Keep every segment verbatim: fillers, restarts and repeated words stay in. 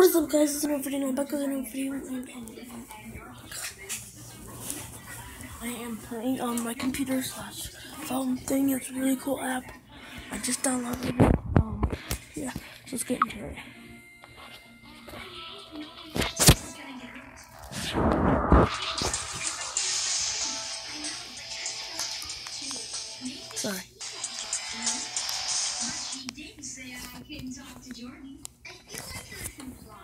What is up, guys? It's another video. I'm back with another video. I am playing on my computer slash phone thing. It's a really cool app. I just downloaded it. Um, yeah, so let's get into it. Sorry. He did say I couldn't talk to Jordan. I feel like that's implied.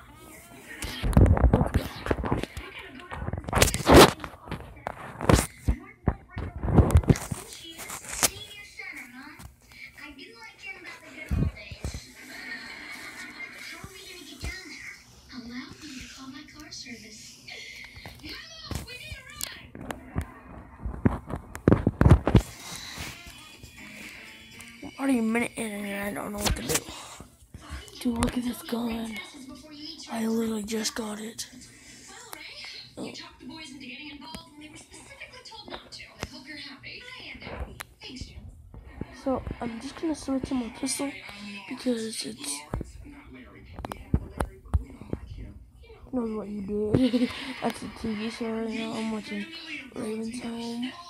I do like him about the good old days. How are we gonna get down there? Allow me to call my car service. Hello, we need a ride. I'm already a minute in and I don't know what to do. Dude, look at this gun. I literally just got it. Oh. You talked the boys into getting involved when they were specifically told not to. I hope you're happy. I am happy. Thanks, Jim. So I'm just gonna switch to my pistol because it's knows what you do. That's a T V show right now. I'm watching Raven's Home.